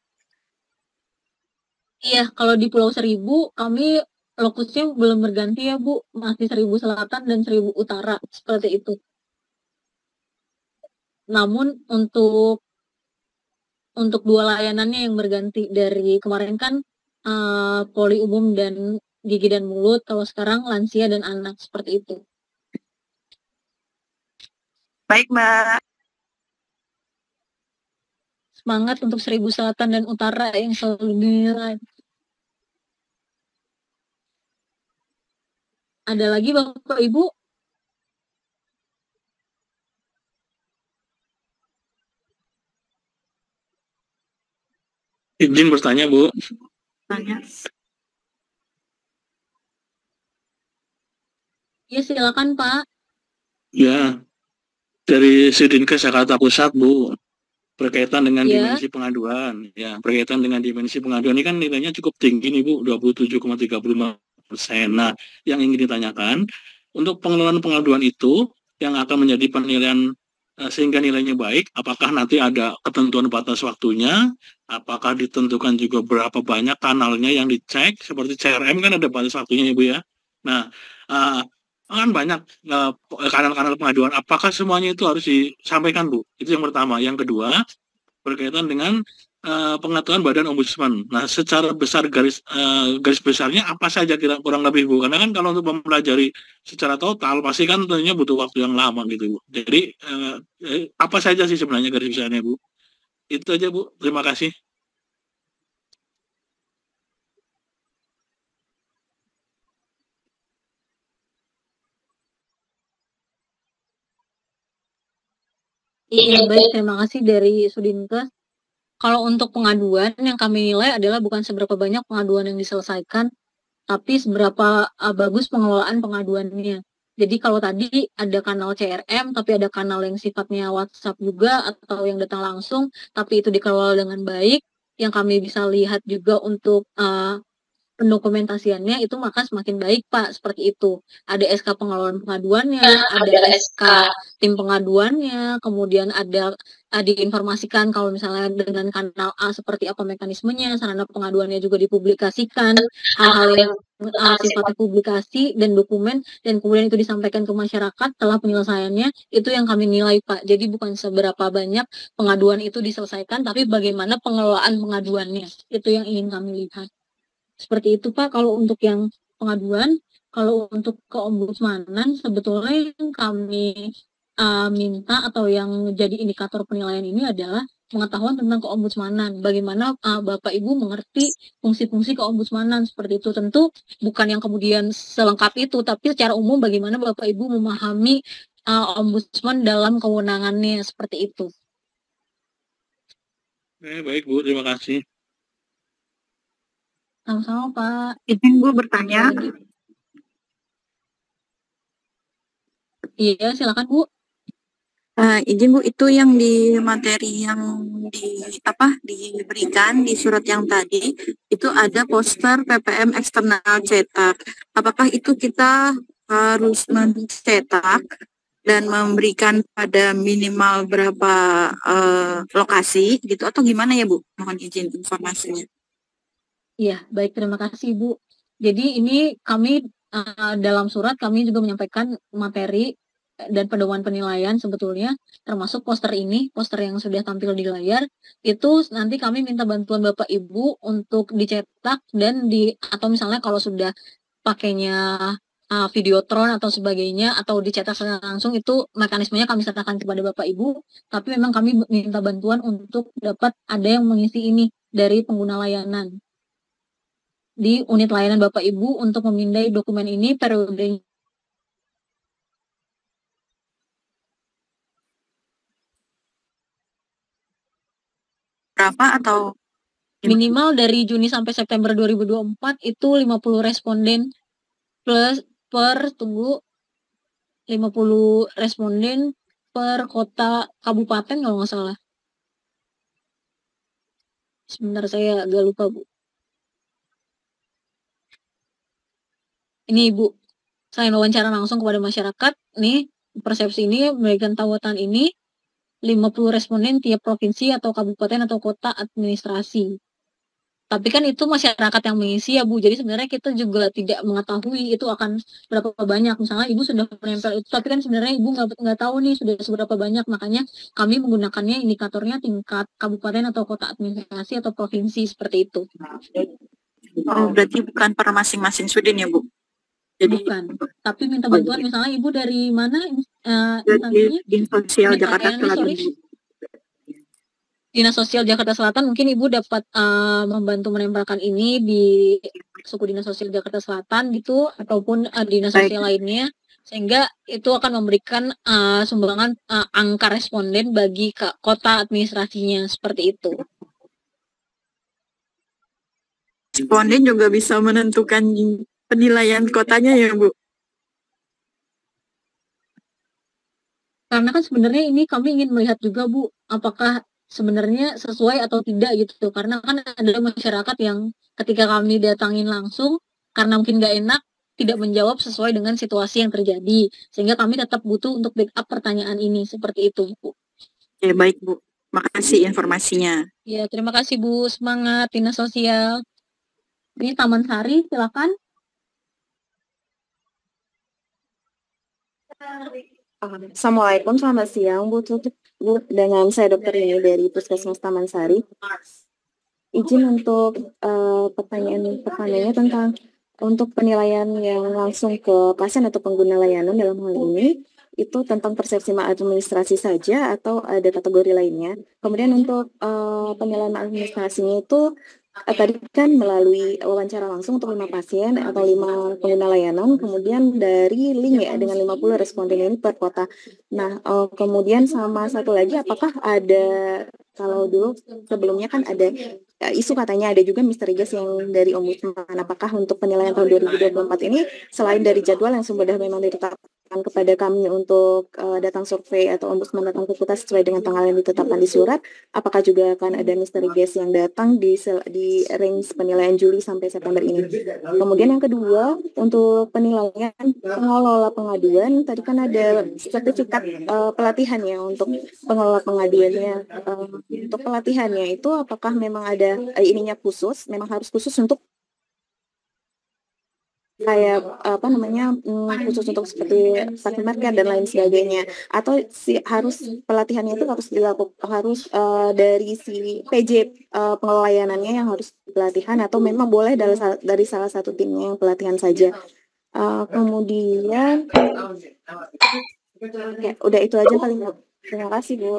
Iya, kalau di Pulau Seribu kami lokusnya belum berganti ya Bu, masih Seribu Selatan dan Seribu Utara, seperti itu. Namun untuk untuk dua layanannya yang berganti, dari kemarin kan uh, poli umum dan gigi dan mulut, kalau sekarang lansia dan anak, seperti itu. Baik, Mbak. Semangat untuk Seribu Selatan dan Utara yang selalu dinilai. Ada lagi Bapak Ibu? Izin bertanya, Bu. Tanya. Ya, silakan, Pak. Ya, dari Sidinkes Jakarta Pusat, Bu. Berkaitan dengan Ya. dimensi pengaduan. Ya, berkaitan dengan dimensi pengaduan ini kan nilainya cukup tinggi nih, Bu, dua puluh tujuh koma tiga lima persen. Nah, yang ingin ditanyakan, untuk pengelolaan pengaduan itu yang akan menjadi penilaian sehingga nilainya baik, apakah nanti ada ketentuan batas waktunya, apakah ditentukan juga berapa banyak kanalnya yang dicek, seperti C R M kan ada batas waktunya ya Bu ya. Nah, uh, kan banyak uh, kanal-kanal pengaduan, apakah semuanya itu harus disampaikan Bu? Itu yang pertama. Yang kedua, berkaitan dengan uh, pengetahuan Badan Ombudsman. Nah, secara besar garis uh, garis besarnya apa saja kira kurang lebih Bu? Karena kan kalau untuk mempelajari secara total pasti kan tentunya butuh waktu yang lama gitu Bu. Jadi uh, eh, apa saja sih sebenarnya garis besarnya Bu? Itu aja Bu. Terima kasih. Iya, baik, terima kasih dari Sudinkes. Kalau untuk pengaduan, yang kami nilai adalah bukan seberapa banyak pengaduan yang diselesaikan, tapi seberapa uh, bagus pengelolaan pengaduannya. Jadi kalau tadi ada kanal C R M, tapi ada kanal yang sifatnya WhatsApp juga, atau yang datang langsung, tapi itu dikelola dengan baik, yang kami bisa lihat juga untuk uh, pendokumentasiannya itu maka semakin baik Pak, seperti itu. Ada S K pengelolaan pengaduannya, ada S K tim pengaduannya, kemudian ada uh, diinformasikan kalau misalnya dengan kanal A seperti apa mekanismenya, sarana pengaduannya juga dipublikasikan, hal-hal yang uh, sifatnya publikasi dan dokumen, dan kemudian itu disampaikan ke masyarakat setelah penyelesaiannya, itu yang kami nilai Pak. Jadi bukan seberapa banyak pengaduan itu diselesaikan, tapi bagaimana pengelolaan pengaduannya, itu yang ingin kami lihat. Seperti itu Pak, kalau untuk yang pengaduan. Kalau untuk keombudsmanan, sebetulnya yang kami uh, minta atau yang jadi indikator penilaian ini adalah pengetahuan tentang keombudsmanan. Bagaimana uh, Bapak Ibu mengerti fungsi-fungsi keombudsmanan, seperti itu. Tentu bukan yang kemudian selengkap itu, tapi secara umum bagaimana Bapak Ibu memahami uh, ombudsman dalam kewenangannya, seperti itu. Eh, baik Bu, terima kasih. Sama-sama Pak. Izin Bu bertanya. Iya, silakan Bu. Uh, izin Bu, itu yang di materi yang di apa diberikan di surat yang tadi itu ada poster P P M eksternal cetak. Apakah itu kita harus mencetak dan memberikan pada minimal berapa uh, lokasi gitu atau gimana ya Bu? Mohon izin informasinya. Iya, baik, terima kasih Ibu. Jadi ini kami uh, dalam surat kami juga menyampaikan materi dan pedoman penilaian sebetulnya, termasuk poster ini, poster yang sudah tampil di layar, itu nanti kami minta bantuan Bapak Ibu untuk dicetak dan di, atau misalnya kalau sudah pakainya uh, videotron atau sebagainya, atau dicetak langsung, itu mekanismenya kami sertakan kepada Bapak Ibu, tapi memang kami minta bantuan untuk dapat ada yang mengisi ini dari pengguna layanan di unit layanan Bapak Ibu untuk memindai dokumen ini periode berapa atau minimal dari Juni sampai September dua ribu dua puluh empat itu lima puluh responden plus per tunggu lima puluh responden per kota kabupaten kalau nggak salah. Sebentar, saya agak lupa, Bu. Ini Ibu, selain wawancara langsung kepada masyarakat, nih persepsi ini memberikan tautan ini lima puluh responden tiap provinsi atau kabupaten atau kota administrasi. Tapi kan itu masyarakat yang mengisi ya Bu, jadi sebenarnya kita juga tidak mengetahui itu akan berapa banyak. Misalnya Ibu sudah menempel itu, tapi kan sebenarnya Ibu nggak nggak tahu nih sudah seberapa banyak, makanya kami menggunakannya indikatornya tingkat kabupaten atau kota administrasi atau provinsi seperti itu. Oh, berarti bukan per masing-masing sudin ya Bu? Jadi, bukan, tapi minta bantuan misalnya Ibu dari mana uh, jadi Dinas Sosial Jakarta Selatan. Dinas Sosial Jakarta Selatan, mungkin Ibu dapat uh, membantu menempelkan ini di suku Dinas Sosial Jakarta Selatan gitu, ataupun uh, dinas sosial Baik. lainnya, sehingga itu akan memberikan uh, sumbangan uh, angka responden bagi ke kota administrasinya, seperti itu. Responden juga bisa menentukan penilaian kotanya ya Bu? Karena kan sebenarnya ini kami ingin melihat juga Bu, apakah sebenarnya sesuai atau tidak gitu, karena kan ada masyarakat yang ketika kami datangin langsung karena mungkin nggak enak tidak menjawab sesuai dengan situasi yang terjadi, sehingga kami tetap butuh untuk backup pertanyaan ini, seperti itu Bu. Ya baik Bu, makasih informasinya. Ya terima kasih Bu, semangat Dinas Sosial. Ini Taman Sari, silakan. Assalamualaikum, selamat siang Bu Tutup. Bu, dengan saya dokter ini dari Puskesmas Taman Sari. Izin untuk uh, pertanyaan pertanyaannya tentang untuk penilaian yang langsung ke pasien atau pengguna layanan dalam hal ini itu tentang persepsi maladministrasi saja atau ada kategori lainnya. Kemudian untuk uh, penilaian maladministrasinya itu uh, tadi kan melalui wawancara langsung untuk lima pasien atau lima pengguna layanan, kemudian dari link ya dengan lima puluh responden ini per kota. Nah, uh, kemudian sama satu lagi, apakah ada, kalau dulu sebelumnya kan ada uh, isu katanya ada juga misteri gas yang dari Ombudsman, apakah untuk penilaian tahun dua ribu dua puluh empat ini selain dari jadwal yang sudah memang ditetapkan kepada kami untuk uh, datang survei atau Ombudsman datang ke kita sesuai dengan tanggal yang ditetapkan di surat, apakah juga akan ada misteri gas yang datang di di range penilaian Juli sampai September ini? Kemudian yang kedua, untuk penilaian pengelola pengaduan, tadi kan ada sertifikat uh, pelatihan ya untuk pengelola pengaduannya. Uh, untuk pelatihannya itu apakah memang ada uh, ininya khusus, memang harus khusus untuk kayak apa namanya hmm, khusus untuk seperti vaksin market dan lain sebagainya, atau si harus pelatihannya itu harus dilakukan harus uh, dari si P J uh, pengelola layanannya yang harus pelatihan, atau memang boleh dari dari salah satu timnya yang pelatihan saja. Uh, kemudian ya, udah itu aja paling Bu. Terima kasih Bu.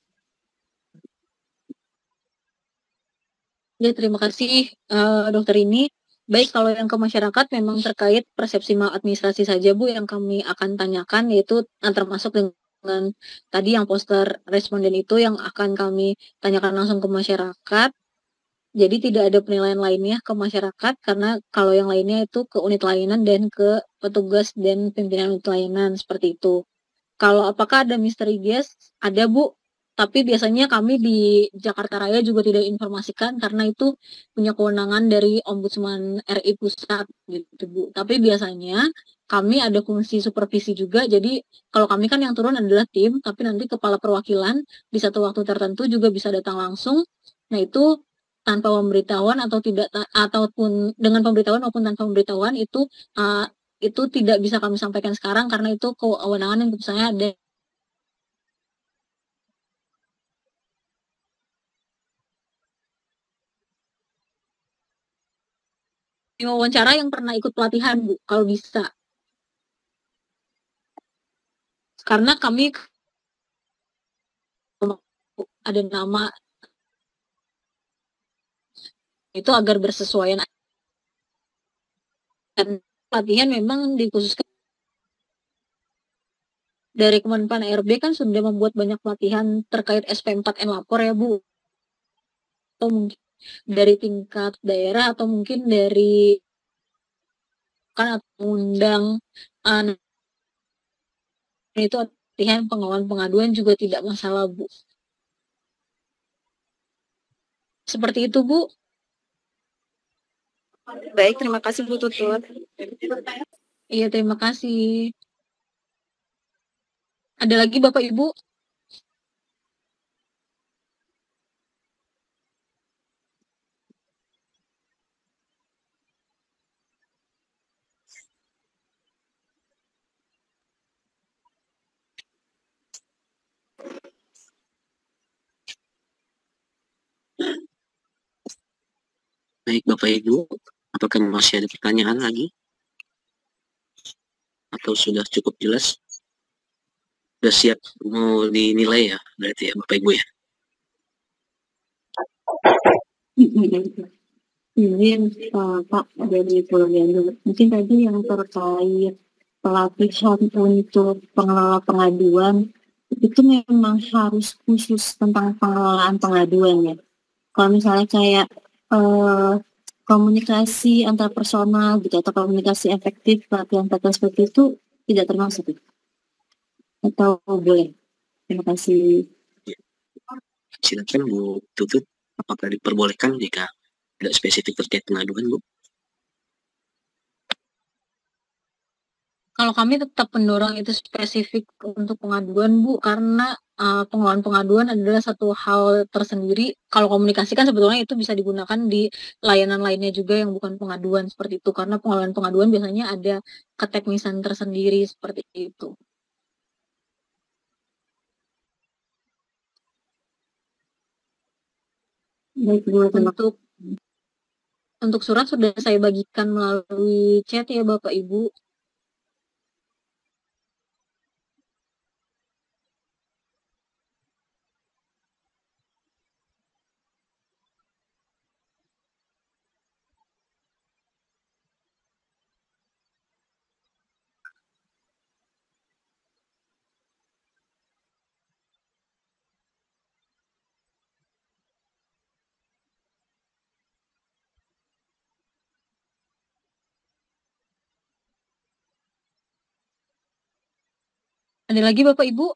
Ya terima kasih uh, dokter ini. Baik, kalau yang ke masyarakat memang terkait persepsi maladministrasi saja Bu yang kami akan tanyakan, yaitu termasuk dengan tadi yang poster responden itu yang akan kami tanyakan langsung ke masyarakat. Jadi tidak ada penilaian lainnya ke masyarakat, karena kalau yang lainnya itu ke unit layanan dan ke petugas dan pimpinan unit layanan, seperti itu. Kalau apakah ada misteri gas? Ada Bu. Tapi biasanya kami di Jakarta Raya juga tidak informasikan karena itu punya kewenangan dari Ombudsman R I Pusat gitu Bu. Tapi biasanya kami ada fungsi supervisi juga, jadi kalau kami kan yang turun adalah tim, tapi nanti kepala perwakilan di satu waktu tertentu juga bisa datang langsung. Nah itu tanpa pemberitahuan atau tidak, ataupun dengan pemberitahuan maupun tanpa pemberitahuan itu uh, itu tidak bisa kami sampaikan sekarang karena itu kewenangan yang misalnya ada wawancara yang pernah ikut pelatihan Bu, kalau bisa. Karena kami ada nama itu agar bersesuaian, dan pelatihan memang dikhususkan dari Kemenpan R B kan sudah membuat banyak pelatihan terkait S P empat N lapor ya Bu, atau mungkin dari tingkat daerah atau mungkin dari atau mengundang uh, itu artinya pengawalan pengaduan juga tidak masalah, Bu. Seperti itu, Bu. Baik, terima kasih Bu Tutut. Iya, terima kasih. Ada lagi Bapak Ibu? Baik Bapak Ibu, apakah masih ada pertanyaan lagi? Atau sudah cukup jelas? Sudah siap mau dinilai ya, berarti ya Bapak Ibu ya? Ini uh, Pak dari Pulau dulu. Mungkin tadi yang terkait pelatihan untuk pengelola pengaduan itu memang harus khusus tentang pengelolaan pengaduan ya. Kalau misalnya kayak uh, komunikasi antar personal gitu atau komunikasi efektif pelatihan-pelatihan seperti itu tidak termasuk ya? Atau boleh? Terima kasih. Silakan Bu Tutut, apakah diperbolehkan jika tidak spesifik terkait pengaduan, Bu? Kalau kami tetap mendorong itu spesifik untuk pengaduan, Bu, karena uh, pengelolaan pengaduan adalah satu hal tersendiri. Kalau komunikasi kan sebetulnya itu bisa digunakan di layanan lainnya juga yang bukan pengaduan seperti itu, karena pengelolaan pengaduan biasanya ada keteknisan tersendiri seperti itu. Untuk untuk surat sudah saya bagikan melalui chat ya Bapak Ibu. Ada lagi Bapak Ibu?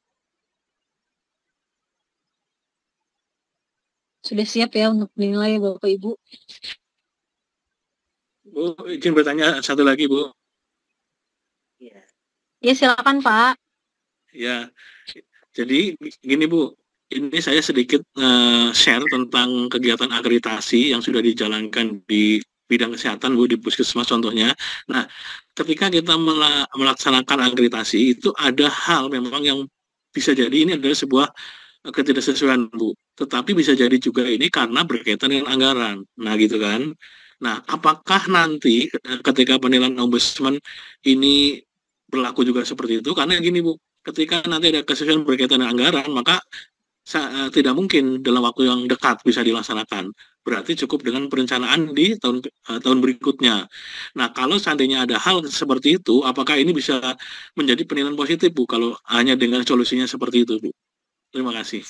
Sudah siap ya untuk dinilai Bapak Ibu? Bu, izin bertanya satu lagi Bu. Ya silakan Pak. Ya, jadi gini Bu, ini saya sedikit uh, share tentang kegiatan akreditasi yang sudah dijalankan di bidang kesehatan Bu, di puskesmas contohnya. Nah, ketika kita melaksanakan akreditasi itu ada hal memang yang bisa jadi ini adalah sebuah ketidaksesuaian Bu, tetapi bisa jadi juga ini karena berkaitan dengan anggaran. Nah gitu kan. Nah, apakah nanti ketika penilaian ombudsman ini berlaku juga seperti itu? Karena gini Bu, ketika nanti ada kesesuaian berkaitan dengan anggaran, maka tidak mungkin dalam waktu yang dekat bisa dilaksanakan. Berarti cukup dengan perencanaan di tahun uh, tahun berikutnya. Nah, kalau seandainya ada hal seperti itu, apakah ini bisa menjadi penilaian positif Bu kalau hanya dengan solusinya seperti itu Bu? Terima kasih.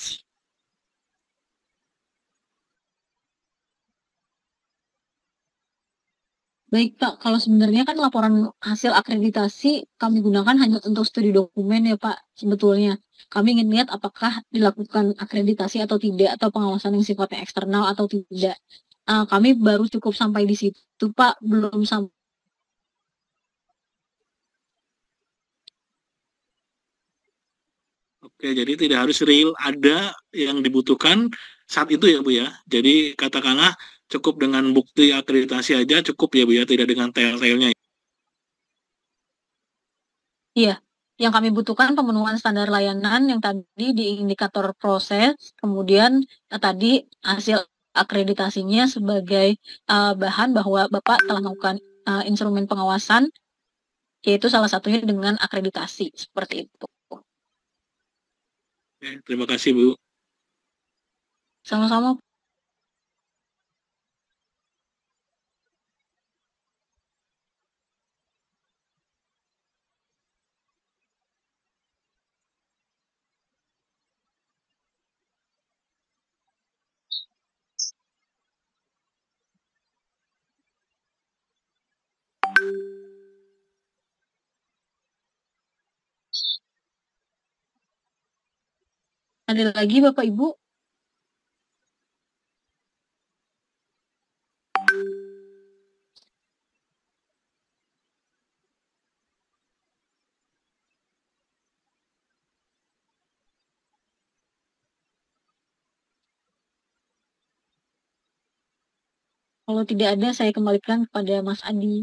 Baik Pak, kalau sebenarnya kan laporan hasil akreditasi kami gunakan hanya untuk studi dokumen ya Pak, sebetulnya. Kami ingin lihat apakah dilakukan akreditasi atau tidak, atau pengawasan yang sifatnya eksternal atau tidak. Uh, kami baru cukup sampai di situ Pak, belum sampai. Oke, jadi tidak harus real, ada yang dibutuhkan saat itu ya Bu ya. Jadi katakanlah cukup dengan bukti akreditasi aja cukup ya Bu ya, tidak dengan tel-telnya. Iya, yang kami butuhkan pemenuhan standar layanan yang tadi di indikator proses, kemudian uh, tadi hasil akreditasinya sebagai uh, bahan bahwa Bapak telah melakukan uh, instrumen pengawasan, yaitu salah satunya dengan akreditasi, seperti itu. Oke, terima kasih Bu. Sama-sama. Ada lagi Bapak Ibu? Kalau tidak ada, saya kembalikan kepada Mas Adi.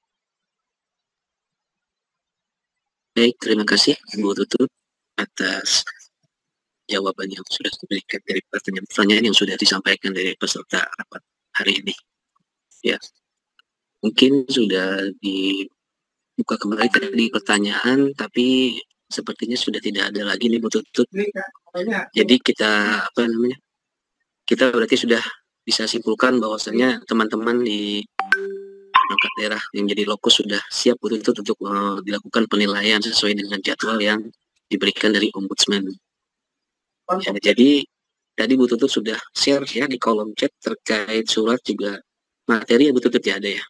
Baik, terima kasih Bu Tutut atas jawaban yang sudah diberikan dari pertanyaan-pertanyaan yang sudah disampaikan dari peserta rapat hari ini. Ya, mungkin sudah dibuka kembali tadi pertanyaan, tapi sepertinya sudah tidak ada lagi nih Bu Tutut. Jadi kita apa namanya? Kita berarti sudah bisa simpulkan bahwasanya teman-teman di perangkat daerah yang jadi lokus sudah siap Bu Tutut untuk uh, dilakukan penilaian sesuai dengan jadwal yang diberikan dari Ombudsman. Ya, jadi tadi Bu Tutut sudah share ya di kolom chat terkait surat juga materi ya Bu Tutut ya ada ya.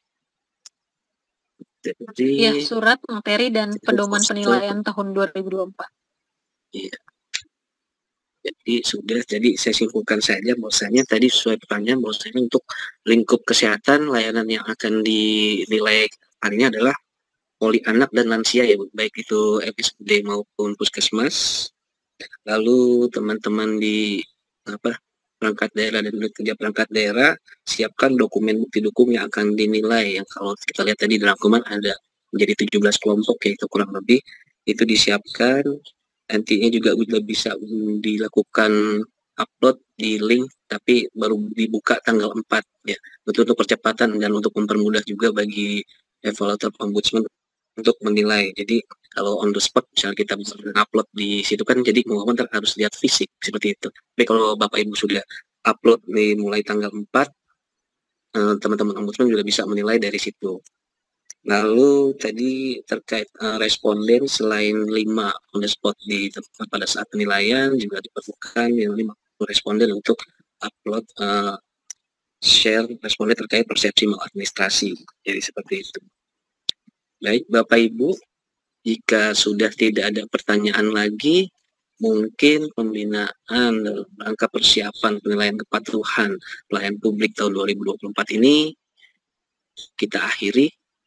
Jadi, ya, surat materi dan pedoman penilaian tahun dua ribu dua puluh empat. Iya. Jadi sudah, jadi saya simpulkan saja bahwasanya tadi sesuai pertanyaan bahwasanya untuk lingkup kesehatan layanan yang akan dinilai kali ini adalah poli anak dan lansia ya Bu, baik itu R S U D maupun puskesmas. Lalu teman-teman di apa perangkat daerah dan unit kerja perangkat daerah siapkan dokumen bukti dukung yang akan dinilai, yang kalau kita lihat tadi di rangkuman ada menjadi tujuh belas kelompok yaitu kurang lebih itu disiapkan. Nantinya juga sudah bisa dilakukan upload di link tapi baru dibuka tanggal empat ya, betul untuk percepatan dan untuk mempermudah juga bagi evaluator ombudsman untuk menilai. Jadi kalau on the spot misalnya kita bisa upload di situ kan jadi mau harus lihat fisik seperti itu. Tapi kalau Bapak Ibu sudah upload nih mulai tanggal empat, teman-teman ombudsman juga bisa menilai dari situ. Lalu tadi terkait uh, responden selain lima on the spot di tempat pada saat penilaian juga diperlukan yang lima responden untuk upload uh, share responden terkait persepsi maladministrasi. Jadi seperti itu. Baik Bapak Ibu, jika sudah tidak ada pertanyaan lagi, mungkin pembinaan dalam rangka persiapan penilaian kepatuhan pelayan publik tahun dua ribu dua puluh empat ini kita akhiri.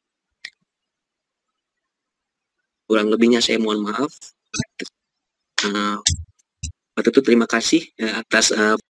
Kurang lebihnya saya mohon maaf. Uh, Pak Tutut terima kasih uh, atas uh,